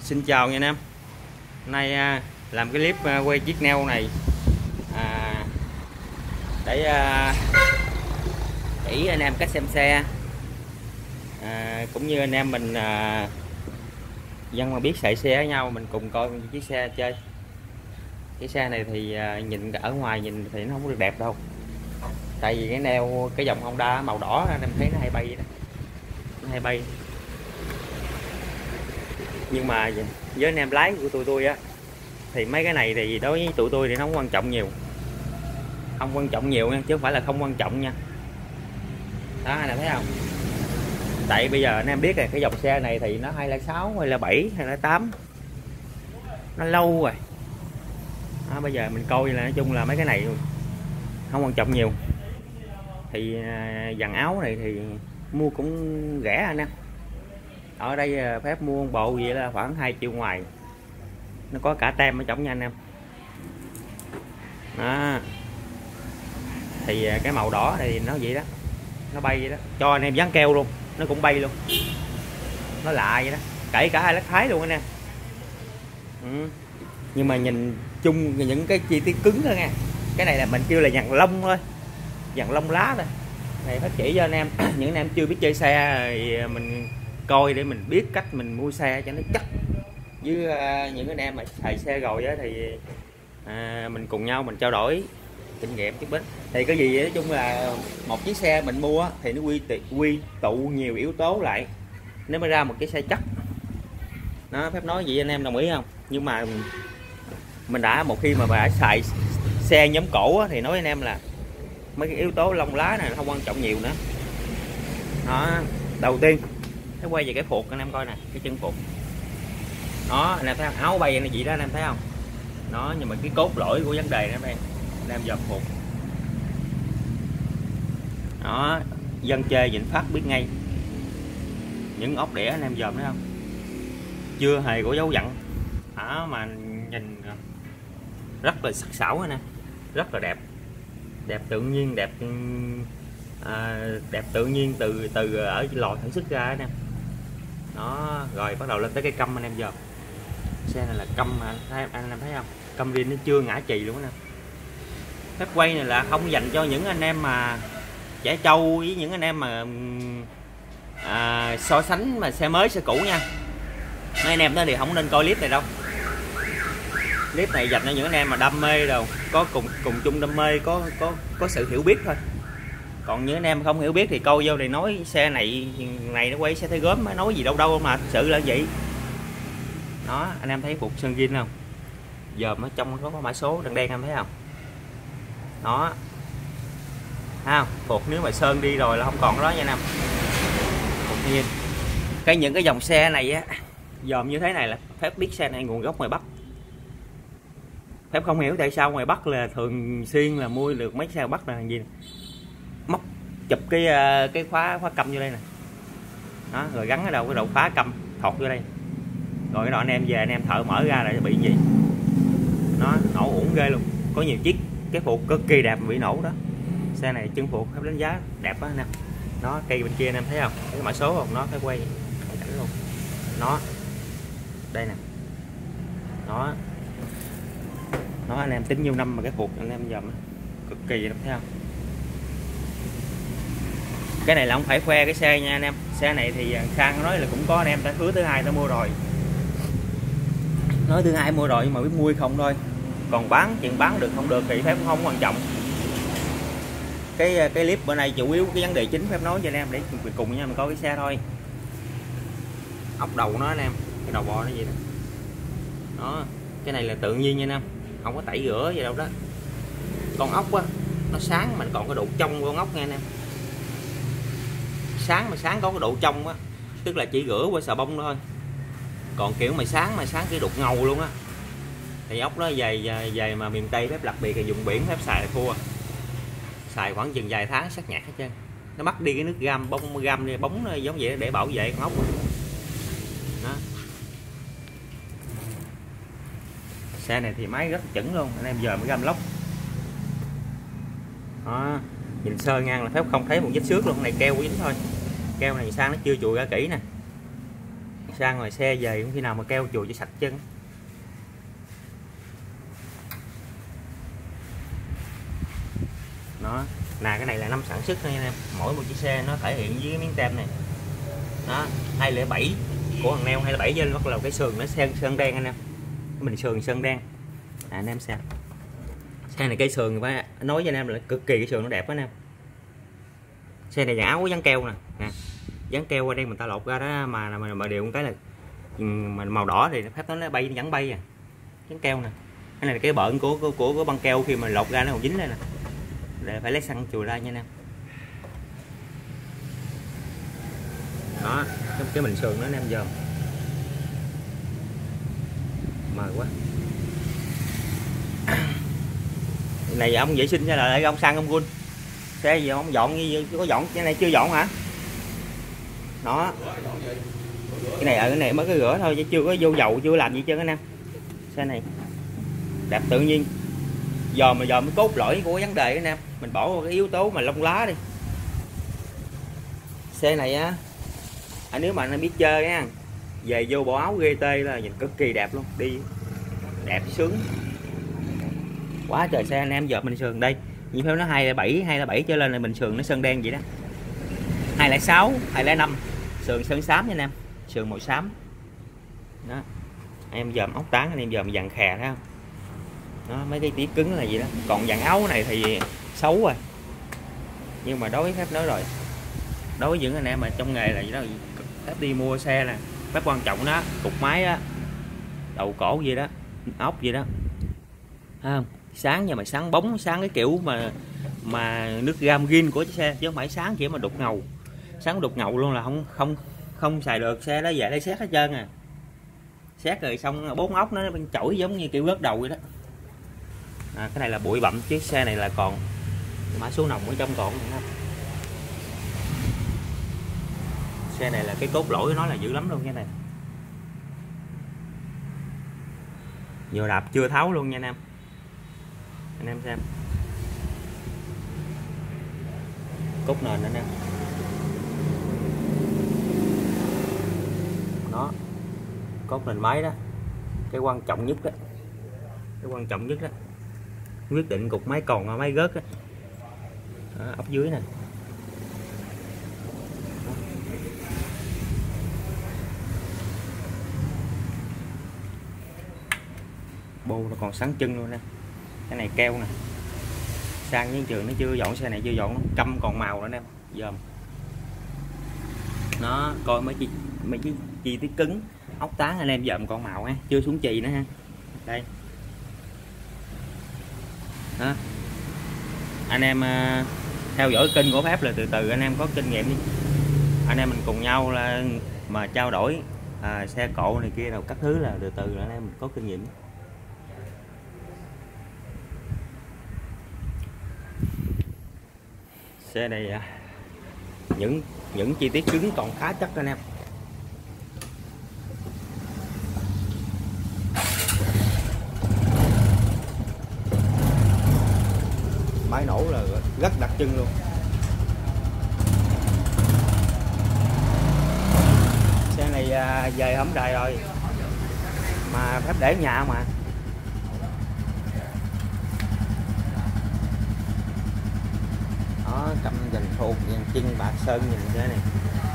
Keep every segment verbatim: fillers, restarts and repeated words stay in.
Xin chào nha anh em. Hôm nay à, làm cái clip à, quay chiếc neo này à, để à, chỉ anh em cách xem xe, à, cũng như anh em mình à, dân mà biết chạy xe với nhau, mình cùng coi chiếc xe chơi. Cái xe này thì à, nhìn ở ngoài nhìn thì nó không được đẹp đâu, tại vì cái neo cái dòng Honda màu đỏ anh em thấy nó hay bay đó. Nó hay bay, nhưng mà với anh em lái của tụi tôi á thì mấy cái này thì đối với tụi tôi thì nó không quan trọng nhiều, không quan trọng nhiều nha, chứ không phải là không quan trọng nha. Đó anh em thấy không, tại bây giờ anh em biết rồi, cái dòng xe này thì nó hai là sáu hay là bảy hay là tám, nó lâu rồi đó. Bây giờ mình coi là nói chung là mấy cái này không quan trọng nhiều. Thì dàn áo này thì mua cũng rẻ anh em, ở đây phép mua một bộ vậy là khoảng hai triệu ngoài, nó có cả tem ở trong nha anh em. Đó. Thì cái màu đỏ thì nó vậy đó, nó bay vậy đó, cho anh em dán keo luôn nó cũng bay luôn, nó lạ vậy đó, kể cả hai lát Thái luôn anh em. Ừ. Nhưng mà nhìn chung những cái chi tiết cứng thôi nha, cái này là mình kêu là dàn lông thôi, dàn lông lá thôi. Này phát chỉ cho anh em những anh em chưa biết chơi xe thì mình coi để mình biết cách mình mua xe cho nó chắc, với uh, những anh em mà xài xe rồi á thì uh, mình cùng nhau mình trao đổi kinh nghiệm chút ít. Thì cái gì nói chung là một chiếc xe mình mua á, thì nó quy quy tụ nhiều yếu tố lại nếu mới ra một cái xe chắc. Nó phép nói gì anh em đồng ý không? Nhưng mà mình đã một khi mà đã xài xe nhóm cổ á, thì nói anh em là mấy cái yếu tố lông lá này không quan trọng nhiều nữa. Đó, đầu tiên nó quay về cái phuộc anh em coi nè, cái chân phuộc đó anh em thấy không? Áo bay này gì đó anh em thấy không? Đó, nhưng mà cái cốt lõi của vấn đề nó đây anh em dòm phuộc đó, dân chơi Vĩnh Phát biết ngay. Những ốc đĩa anh em dòm thấy không, chưa hề có dấu dặn đó, mà nhìn rất là sắc sảo anh em, rất là đẹp, đẹp tự nhiên, đẹp à, đẹp tự nhiên từ từ ở lò sản xuất ra anh em. Đó, rồi bắt đầu lên tới cái căm anh em giờ. Xe này là căm anh, thấy, anh em thấy không, căm riêng nó chưa ngã chì luôn nè. Phép quay này là không dành cho những anh em mà trẻ trâu với những anh em mà à, so sánh mà xe mới xe cũ nha. Mấy anh em đó thì không nên coi clip này đâu. Clip này dành cho những anh em mà đam mê đâu, có cùng cùng chung đam mê, có có có sự hiểu biết thôi. Còn những anh em không hiểu biết thì câu vô thì nói xe này này nó quay xe thấy gớm, nói gì đâu đâu mà thực sự là vậy. Đó, anh em thấy phục sơn zin không? Giờ ở trong có có mã số đen đen em thấy không? Đó. Ha, phục nếu mà sơn đi rồi là không còn đó nha anh em. Phục zin. Cái những cái dòng xe này á, dòm như thế này là phép biết xe này nguồn gốc ngoài Bắc. Phép không hiểu tại sao ngoài Bắc là thường xuyên là mua được mấy xe Bắc là gì, móc chụp cái cái khóa khóa căm vô đây nè, đó, rồi gắn cái đầu cái đầu khóa căm thọt vô đây, rồi cái đó anh em về anh em thợ mở ra là bị gì, nó nổ uổng ghê luôn. Có nhiều chiếc cái phuộc cực kỳ đẹp bị nổ đó. Xe này chân phuộc phép đánh giá đẹp đó anh em. Nó cây bên kia anh em thấy không, cái mã số không, nó phải quay cảnh luôn, nó đây nè, nó nó anh em tính nhiêu năm mà cái phuộc anh em dòm cực kỳ em thấy không. Cái này là không phải khoe cái xe nha anh em, xe này thì Khang nói là cũng có anh em ta hứa thứ hai ta mua rồi, nói thứ hai mua rồi nhưng mà biết mua không thôi, còn bán chuyện bán được không được thì phép không quan trọng. Cái cái clip bữa nay chủ yếu cái vấn đề chính phép nói cho anh em để cùng nha mình coi cái xe thôi. Ốc đầu nó anh em, cái đầu bò nó gì nè, đó, cái này là tự nhiên nha anh em, không có tẩy rửa gì đâu đó. Con ốc á nó sáng mình còn có độ trong con ốc nha anh em, sáng mà sáng có cái độ trong á, tức là chỉ rửa qua xà bông thôi. Còn kiểu mà sáng mà sáng cái đục ngầu luôn á thì ốc đó về về mà miền Tây phép đặc biệt là dùng biển phép xài là thua, xài khoảng chừng vài tháng sắc nhạt hết trơn, nó mất đi cái nước gam bông gam đi bóng nó giống vậy để bảo vệ con ốc đó. Xe này thì máy rất chuẩn luôn anh em, giờ mới gam lốc đó. Nhìn sơ ngang là phép không thấy một vết xước luôn, này keo dính thôi, keo này sang nó chưa chùi ra kỹ nè, Ra ngoài xe về không khi nào mà keo chùi cho sạch chân. Đó, nè cái này là năm sản xuất thôi nha em. Mỗi một chiếc xe nó thể hiện với cái miếng tem này. Đó, hai không bảy của thằng Neo, hai không bảy trên bắt đầu cái sườn nó sơn sơn đen anh em. Mình sườn sơn đen. À, anh em xem. Xe này cái sườn phải nói với anh em là cực kỳ cái sườn nó đẹp đó anh em. Xe này áo có dán keo nè, nè. Dán keo qua đây mình ta lột ra đó mà mà, mà điều một cái là mà màu đỏ thì phép nó bay vẫn bay à. Dán keo nè. Cái này là cái bợn của của của, của băng keo khi mà lột ra nó còn dính lên nè. Để phải lấy xăng chùi ra nha anh em. Đó, cái, cái mình sườn nó anh em dòm. Mờ quá. Này ông vệ sinh hay là lại ông xăng ông gun? Xe gì ông dọn như có dọn cái này chưa dọn hả? Đó. Cái này ở cái này mới có rửa thôi chứ chưa có vô dầu, chưa làm gì trơn anh em. Xe này đẹp tự nhiên. Giờ mà giờ mới cốt lõi của vấn đề anh em, mình bỏ cái yếu tố mà lông lá đi. Xe này á, à, nếu mà anh biết chơi á, về vô bộ áo giê tê là nhìn cực kỳ đẹp luôn, đi đẹp sướng quá trời. Xe anh em giờ mình sườn đây như phép nó hai không bảy hai không bảy trở lên là mình sườn nó sơn đen vậy đó. hai không sáu hai không năm sườn sơn xám nha anh em, sườn màu xám đó. Em dòm ốc tán anh em dòm dàn khè thấy không? Đó, mấy cái tía cứng là gì đó. Còn dàn áo này thì xấu rồi, nhưng mà đối với phép nói rồi, đối với những anh em mà trong nghề là gì đó, phép đi mua xe nè, phép quan trọng đó, cục máy á, đầu cổ gì đó, ốc gì đó, thấy không? Sáng nhưng mà sáng bóng, sáng cái kiểu mà mà nước gam gin của chiếc xe chứ không phải sáng chỉ mà đục ngầu. Sáng đục ngầu luôn là không không không xài được. Xe đó về đây xét hết trơn à. Xét rồi xong bốn ốc nó bên chổi giống như kiểu rớt đầu vậy đó. À, cái này là bụi bặm, chiếc xe này là còn mã số nồng ở trong còn nữa. Xe này là cái cốt lỗi nó là dữ lắm luôn nha này. Vừa đạp chưa tháo luôn nha anh em. Anh em xem. Cốt nền anh em. Đó. Cốt nền máy đó. Cái quan trọng nhất đó. Cái quan trọng nhất đó. Quyết định cục máy còn máy rớt đó. Đó, ốc dưới nè. Bô nó còn sáng chân luôn nè. Cái này keo nè. Sang những trường nó chưa dọn, xe này chưa dọn, căm còn màu nữa nè em. Dòm. Nó coi mấy chi mấy chi chi tiết cứng, ốc tán anh em dòm còn màu ha, chưa xuống chì nữa ha. Đây. Đó. Anh em uh, theo dõi kênh của Pháp là từ từ anh em có kinh nghiệm đi. Anh em mình cùng nhau là mà trao đổi à, xe cộ này kia đâu các thứ là từ từ là anh em mình có kinh nghiệm. Xe này à, những những chi tiết cứng còn khá chắc anh em. Máy nổ là rất đặc trưng luôn. Xe này à, về hổng đời rồi mà phép để nhà mà. Đó, cầm dành thuộc dàn chân bạc sơn nhìn cái này.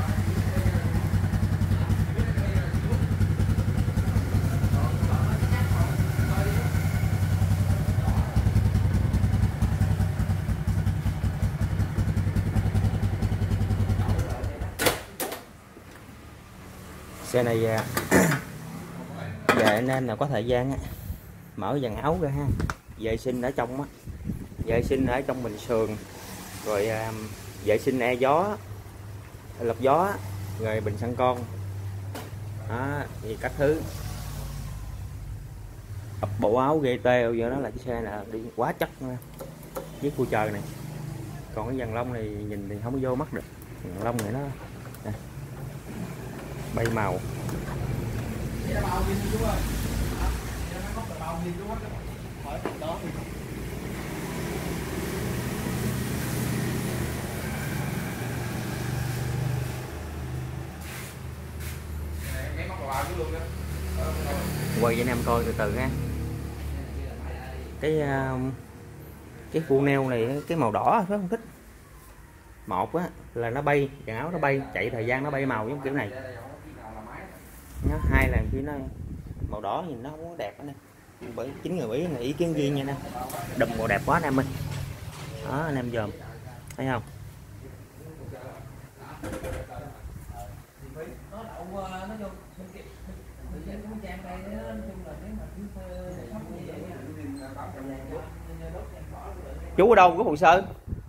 Xe này về anh em nào có thời gian á, mở dàn áo ra ha, vệ sinh ở trong á, vệ sinh ở trong bình sườn, rồi um, vệ sinh e gió, lọc gió, rồi bình xăng con đó, thì các thứ. Bộ áo giê tê giờ đó là cái xe này đi quá chắc với khu trời này. Còn cái dàn lông này nhìn thì không có vô mắt được, dàn lông này nó nè, bay màu. quay cho anh em coi từ từ ha. Cái cái cu neo này cái màu đỏ rất không thích. Một á là nó bay, quần áo nó bay, chạy thời gian nó bay màu giống kiểu này. Nó hai là khi nó màu đỏ nhìn nó không có đẹp nữa. Bởi chính người Mỹ là ý kiến riêng nha nè. Đùm màu đẹp quá anh em ơi. Đó anh em dòm. Thấy không? Chú ở đâu của Hồ Sơn?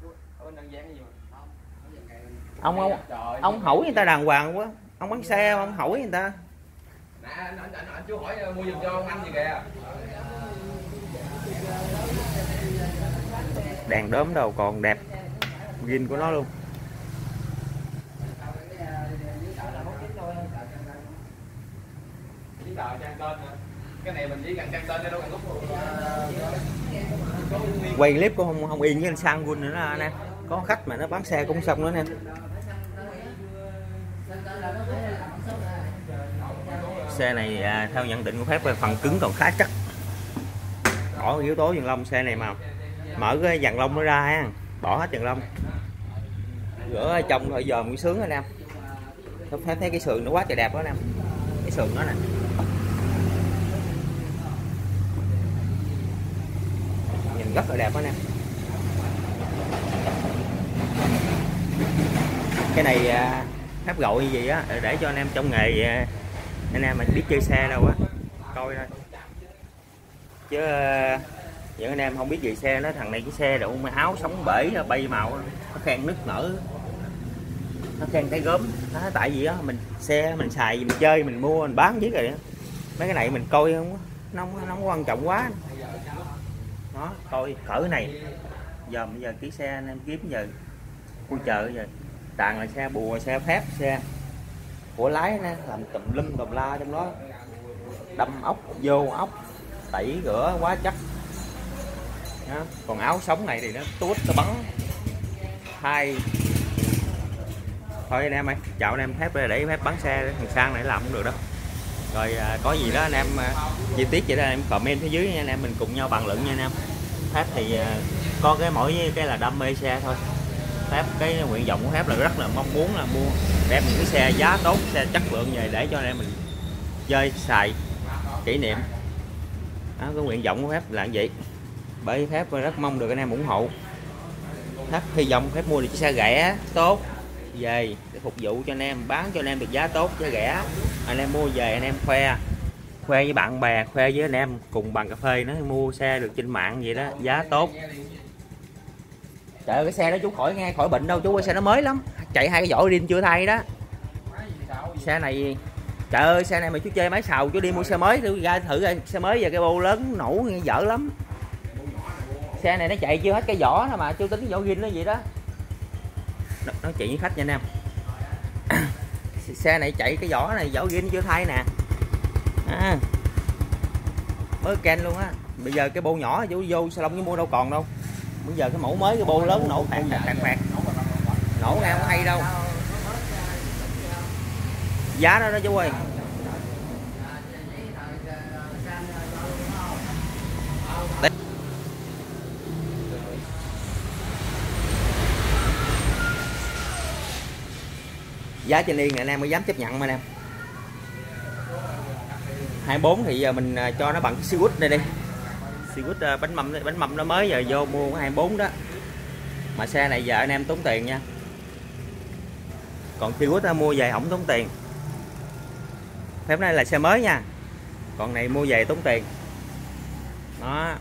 Ông ông ông hỏi người ta đàng hoàng quá. Ông bán xe ông hỏi người ta. Nè anh, anh, anh, anh chú hỏi mua giùm cho ông anh gì kìa. Đèn đốm đâu còn đẹp. Zin của nó luôn. Cái này mình chỉ cần trang tên cho đâu cần lúc. Quay clip cũng không không yên với anh sang Gun nữa đó nè. Có khách mà nó bán xe cũng xong nữa nè. Xe này à, theo nhận định của phép phần cứng còn khá chắc. Bỏ yếu tố dàn lông xe này mà mở cái dàn lông nó ra ha, bỏ hết dàn lông, rửa ở trong thôi dòm cũng sướng anh em. Phép thấy cái sườn nó quá trời đẹp đó anh em. Cái sườn nó nè. Nhìn rất là đẹp đó anh em. Cái này à, phép gọi gì á để cho anh em trong nghề à, anh em mình biết chơi xe đâu á coi thôi, chứ những anh em không biết về xe nó thằng này cái xe đậu áo sống bể bay màu nó khen nứt nở, nó khen cái gớm đó. Tại vì á mình xe mình xài mình chơi mình mua mình bán với rồi đó. Mấy cái này mình coi không nó không, nó không quan trọng quá đó. Coi cỡ này giờ bây giờ ký xe anh em kiếm giờ khu chợ giờ toàn là xe bùa xe phép xe của lái nè, làm tùm lum tùm la trong đó, đâm ốc vô ốc tẩy rửa quá chắc đó. Còn áo sống này thì nó tuốt nó bắn hai thôi anh em ơi, chào anh em phép để phép bắn xe thằng sang này làm cũng được đó. Rồi à, có gì đó anh em à, chi tiết vậy đó anh em comment phía dưới nha anh em, mình cùng nhau bàn luận nha anh em. Phép thì à, có cái mỗi cái là đam mê xe thôi. Phép cái nguyện vọng của phép là rất là mong muốn là mua đem những cái xe giá tốt, xe chất lượng về để cho anh em mình chơi xài kỷ niệm đó. Cái nguyện vọng của phép là như vậy, bởi phép rất mong được anh em ủng hộ. Phép hy vọng phép mua được chiếc xe rẻ tốt về để phục vụ cho anh em, bán cho anh em được giá tốt giá rẻ, anh em mua về anh em khoe khoe với bạn bè, khoe với anh em cùng bàn cà phê nó mua xe được trên mạng vậy đó, giá tốt. Trời ơi cái xe đó chú khỏi nghe khỏi bệnh đâu chú, cái xe nó mới lắm, chạy hai cái vỏ pin chưa thay đó. Xe này trời ơi xe này mà chú chơi máy xào chú đi mua xe mới thử ra thử ra xe mới giờ cái bô lớn nổ dở lắm. Xe này nó chạy chưa hết cái vỏ thôi mà chú tính cái vỏ pin nó vậy đó. Nói chuyện với khách nha anh em. Xe này chạy cái vỏ này vỏ pin chưa thay nè à, mới ken luôn á. Bây giờ cái bô nhỏ chú vô salon chứ mua đâu còn đâu. Bây giờ cái mẫu mới cái bô lớn nổ phạt phạt phạt nổ nghe không hay đâu. Giá đó đó chú ơi. Đấy. Giá trên liên này anh em mới dám chấp nhận mà anh em. hai mươi bốn thì giờ mình cho nó bằng cái siêu này đi. Siêu bánh mâm bánh mâm nó mới giờ vô mua hai mươi bốn đó. Mà xe này giờ anh em tốn tiền nha. Còn siêu mua về không tốn tiền. Phép này là xe mới nha. Còn này mua về tốn tiền. Đó.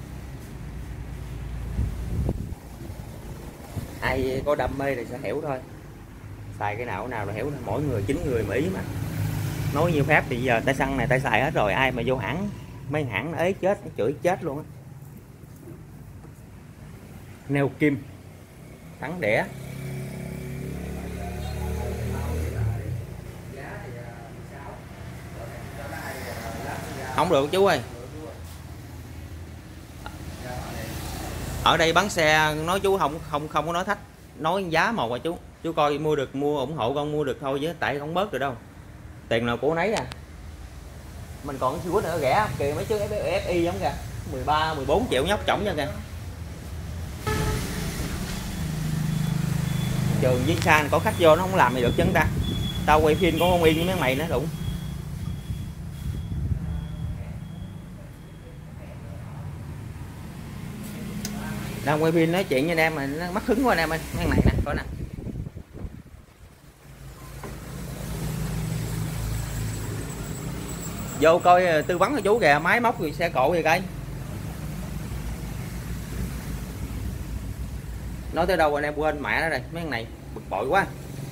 Ai có đam mê thì sẽ hiểu thôi. Xài cái nào nào là hiểu, mỗi người chính người Mỹ mà. Nói như phép thì giờ tay xăng này tay xài hết rồi, ai mà vô hãng mấy hãng nó ế chết, nó chửi chết luôn á. Neo kim thắng đẻ không được chú ơi. Ở đây bán xe nói chú không không không có nói thách, nói giá một mà chú chú coi mua được mua ủng hộ con mua được thôi chứ tại không bớt được đâu, tiền nào của nấy à. mình còn cái siêu quýt nữa rẻ kìa, mấy chiếc ép i giống kìa, mười ba mười bốn triệu nhóc chổng nha kìa. Trường với xa có khách vô nó không làm gì được chứ ta. Tao quay phim cũng không yên với mấy mày nữa đụng. Đang quay phim nói chuyện với anh em mà nó mắc hứng quá anh em ơi. Mấy này nè, coi nè. Vô coi tư vấn cho chú kìa, máy móc rồi xe cộ vậy coi. Nói tới đâu anh em quên mẹ nó đây, mấy con này bực bội quá.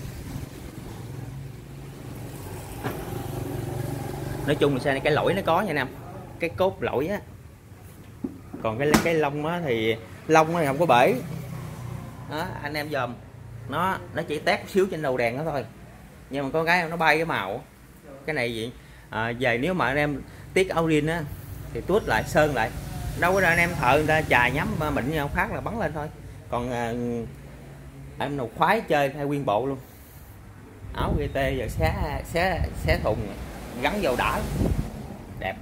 Nói chung là xe này cái lỗi nó có nha anh em, cái cốt lỗi á. Còn cái cái lông á thì lông nó không có bể. Đó, anh em dòm nó nó chỉ tét xíu trên đầu đèn đó thôi. Nhưng mà có cái nó bay cái màu. Cái này gì? À, về nếu mà anh em tiếc Audin á thì tuốt lại sơn lại. Đâu có ra anh em thợ người ta chà nhắm mịn nhau phát là bắn lên thôi. Còn à, em nào khoái chơi theo nguyên bộ luôn. Áo giê tê giờ xé xé xé thùng gắn vào đỡ. Đẹp.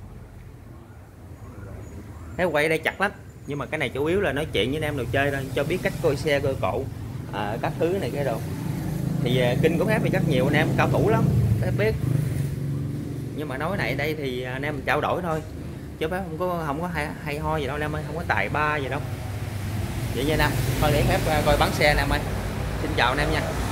Thế quay ở đây chặt lắm. Nhưng mà cái này chủ yếu là nói chuyện với anh em đồ chơi thôi, cho biết cách coi xe coi cộ, à, các thứ này cái đồ. Thì à, kinh của phép thì rất nhiều anh em cao thủ lắm, phép biết. Nhưng mà nói này đây thì anh em mình trao đổi thôi, chứ phép không có không có hay, hay ho gì đâu anh em ơi, không có tài ba gì đâu. Vậy nha anh em, thôi để phép coi bắn xe anh em ơi. Xin chào anh em nha.